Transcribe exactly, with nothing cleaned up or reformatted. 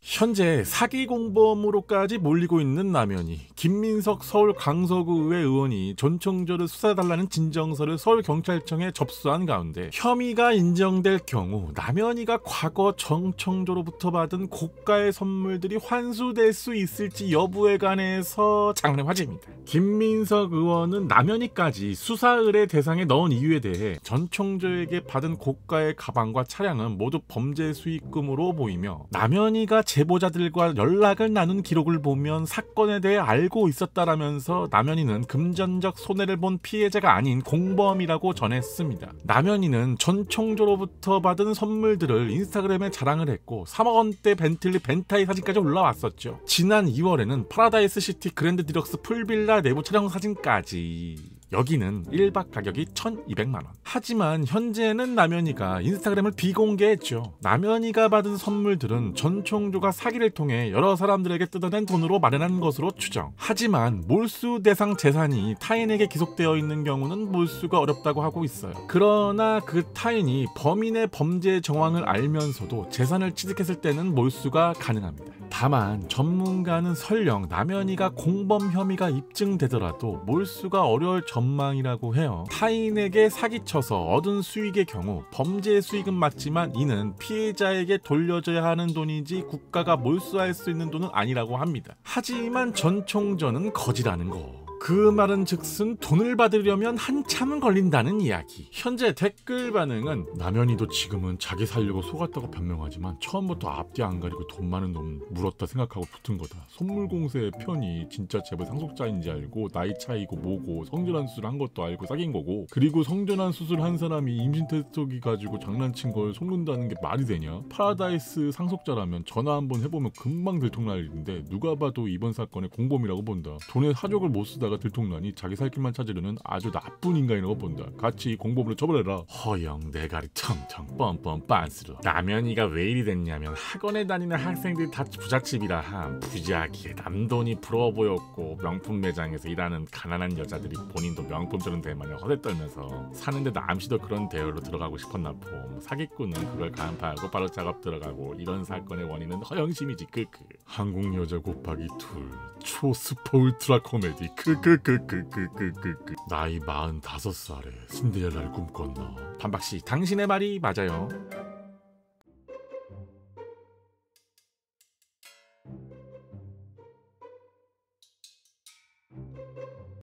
현재 사기 공범으로까지 몰리고 있는 남현희. 김민석 서울 강서구의회 의원이 전총조를 수사해달라는 진정서를 서울경찰청에 접수한 가운데 혐의가 인정될 경우 남현희가 과거 전총조로부터 받은 고가의 선물들이 환수될 수 있을지 여부에 관해서 장안의 화제입니다. 김민석 의원은 남현희까지 수사 의뢰 대상에 넣은 이유에 대해 전총조에게 받은 고가의 가방과 차량은 모두 범죄 수익금으로 보이며 남현희가 제보자들과 연락을 나눈 기록을 보면 사건에 대해 알고 있었다라면서 남현희는 금전적 손해를 본 피해자가 아닌 공범이라고 전했습니다. 남현희는 전 총조로부터 받은 선물들을 인스타그램에 자랑을 했고 삼억 원대 벤틀리 벤타이 사진까지 올라왔었죠. 지난 이월에는 파라다이스 시티 그랜드 디럭스 풀빌라 내부 촬영 사진까지. 여기는 일 박 가격이 천이백만 원. 하지만 현재는 남현희가 인스타그램을 비공개했죠. 남현희가 받은 선물들은 전 총조가 사기를 통해 여러 사람들에게 뜯어낸 돈으로 마련한 것으로 추정. 하지만 몰수 대상 재산이 타인에게 기속되어 있는 경우는 몰수가 어렵다고 하고 있어요. 그러나 그 타인이 범인의 범죄 정황을 알면서도 재산을 취득했을 때는 몰수가 가능합니다. 다만 전문가는 설령 남현희가 공범 혐의가 입증되더라도 몰수가 어려울 전망이라고 해요. 타인에게 사기쳐서 얻은 수익의 경우 범죄 수익은 맞지만 이는 피해자에게 돌려줘야 하는 돈이지 국가가 몰수할 수 있는 돈은 아니라고 합니다. 하지만 전 총조는 거지라는 거. 그 말은 즉슨 돈을 받으려면 한참은 걸린다는 이야기. 현재 댓글 반응은 남현희도 지금은 자기 살려고 속았다고 변명하지만 처음부터 앞뒤 안 가리고 돈 많은 놈 물었다 생각하고 붙은 거다. 선물 공세의 편이 진짜 제발 상속자인지 알고 나이 차이고 뭐고 성전환 수술 한 것도 알고 사귄 거고, 그리고 성전환 수술 한 사람이 임신 테스트기 가지고 장난친 걸 속는다는 게 말이 되냐? 파라다이스 상속자라면 전화 한번 해보면 금방 들통날 일인데 누가 봐도 이번 사건의 공범이라고 본다. 돈에 사족을 못 쓰다가 들통나니 자기 살 길만 찾으려는 아주 나쁜 인간이라고 본다. 같이 공범으로 처벌해라. 허영 내가리 텅텅 뻔뻔 빤스러. 남현희가 왜 일이 됐냐면 학원에 다니는 학생들이 다 부잣집이라 함. 부자기에 남돈이 부러워 보였고 명품 매장에서 일하는 가난한 여자들이 본인도 명품처럼 대마냥 허세 떨면서 사는데도 암시도 그런 대열로 들어가고 싶었나 봄. 사기꾼은 그걸 간파하고 바로 작업 들어가고. 이런 사건의 원인은 허영심이지. 크크. 한국 여자 곱하기 둘 초스포 울트라 코미디. 크크크크크크크크. 나이 마흔다섯 살에 신데렐라를 꿈꿨나. 반박씨 당신의 말이 맞아요.